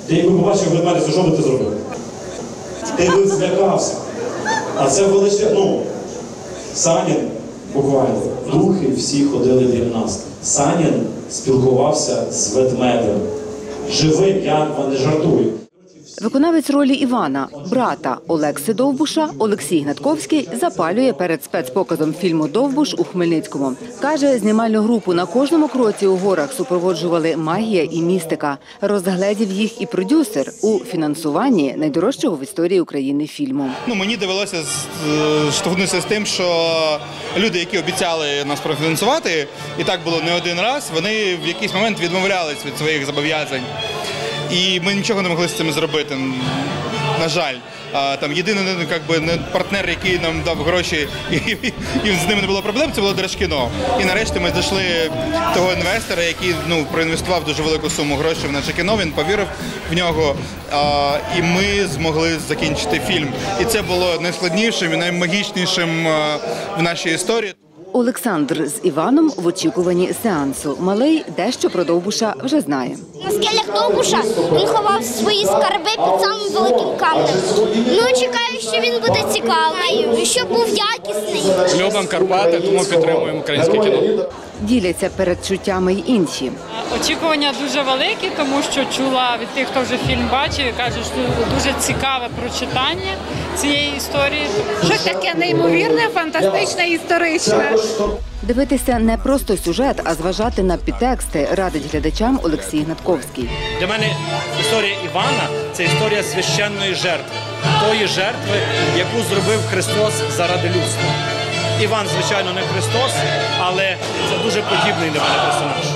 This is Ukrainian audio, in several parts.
Ти якби побачив ведмедицю, що би ти зробив? Ти би злякався. А це величезно. Санін, буквально, духи всі ходили біля нас. Санін спілкувався з ведмедем. Живим, я не жартую. Виконавець ролі Івана, брата Олекси Довбуша, Олексій Гнатковський запалює перед спецпоказом фільму «Довбуш» у Хмельницькому. Каже, знімальну групу на кожному кроці у горах супроводжували магія і містика. Розгледів їх і продюсер у фінансуванні найдорожчого в історії України фільму. Мені довелося штовхнутися з тим, що люди, які обіцяли нас профінансувати, і так було не один раз, вони в якийсь момент відмовлялись від своїх зобов'язань. І ми нічого не могли з цим зробити, на жаль. Там єдиний партнер, який нам дав гроші, і з ними не було проблем, це було Держкіно. І нарешті ми знайшли того інвестора, який проінвестував дуже велику суму грошей в наше кіно, він повірив в нього, і ми змогли закінчити фільм. І це було найскладнішим і наймагічнішим в нашій історії. Олександр з Іваном в очікуванні сеансу. Малий дещо про Довбуша вже знає. На скелях Довбуша він ховав свої скарби під самим великим камнем. Чекаю, що він буде цікавий, щоб був якісний. Любимо Карпати, тому підтримуємо українське кіно. Діляться передчуттями й інші. Очікування дуже великі, тому що чула від тих, хто вже фільм бачив, кажуть, що дуже цікаве прочитання цієї історії. Щось таке неймовірне, фантастичне, історичне. Дивитися не просто сюжет, а зважати на підтексти, радить глядачам Олексій Гнатковський. Для мене історія Івана – це історія священної жертви. Тої жертви, яку зробив Христос заради людства. Іван, звичайно, не Христос, але це дуже подібний до мене персонаж.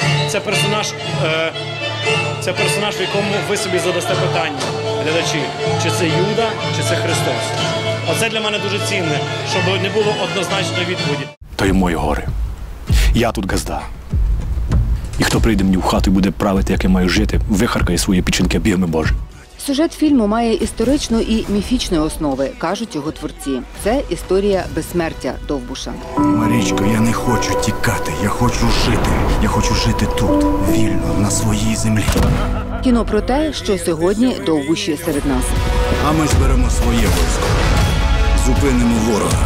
Це персонаж, в якому ви собі задасте питання, глядачі, чи це Юда, чи це Христос. Оце для мене дуже цінне, щоб не було однозначної відповіді. То є мої гори. Я тут газда. І хто прийде мені в хату і буде правити, як я маю жити, вихаркає свої печінки бігми Божі. Сюжет фільму має історичну і міфічну основи, кажуть його творці. Це історія безсмертя Довбуша. Марічко, я не хочу тікати, я хочу жити. Я хочу жити тут, вільно, на своїй землі. Кіно про те, що сьогодні Довбуші серед нас. А ми зберемо своє військо, зупинимо ворога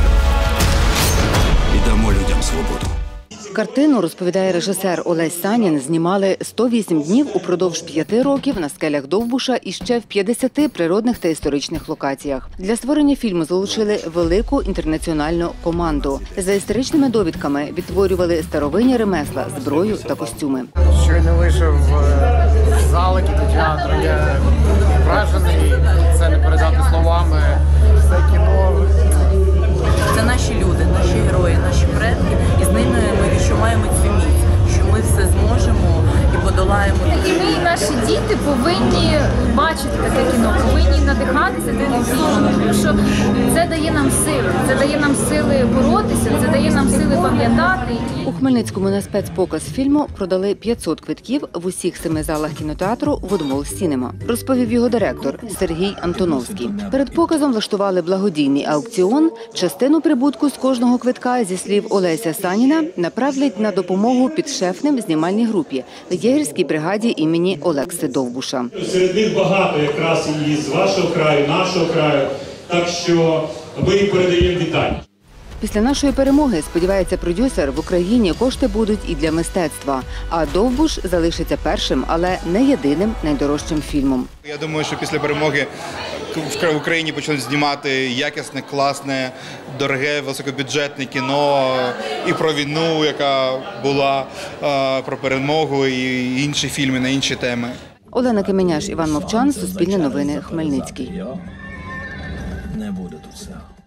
і дамо людям свободу. Картину, розповідає режисер Олесь Санін, знімали 108 днів упродовж 5 років на скелях Довбуша і ще в 50 природних та історичних локаціях. Для створення фільму залучили велику інтернаціональну команду. За історичними довідками відтворювали старовинні ремесла, зброю та костюми. Щойно вийшов з зали кінотеатру, я вражений, це не передати словами. Це кіно. Це наші люди, наші герої, наші предки, і з ними ми відчуваємо цю міць, що ми все зможемо і подолаємо. І ми, і наші діти повинні бачити таке кіно, повинні надихатися тим фільмом, тому що це дає нам сили, це дає нам сили боротися, це дає нам сили пам'ятати. У Хмельницькому на спецпоказ фільму продали 500 квитків в усіх 7 залах кінотеатру «Водмол Сінема», розповів його директор Сергій Антоновський. Перед показом влаштували благодійний аукціон. Частину прибутку з кожного квитка, зі слів Олеся Саніна, направлять на допомогу підшефним знімальній групі в єгерській бригаді імені Олекси Довбуша. Серед них багато якраз і з вашого краю, нашого краю, так що ми їм передаємо вітання. Після нашої перемоги, сподівається продюсер, в Україні кошти будуть і для мистецтва. А «Довбуш» залишиться першим, але не єдиним найдорожчим фільмом. Я думаю, що після перемоги в Україні почнуть знімати якісне, класне, дороге, високобюджетне кіно і про війну, яка була, про перемогу і інші фільми на інші теми. Олена Каменяш, Іван Мовчан, Суспільне новини, Хмельницький. Не буде тут все.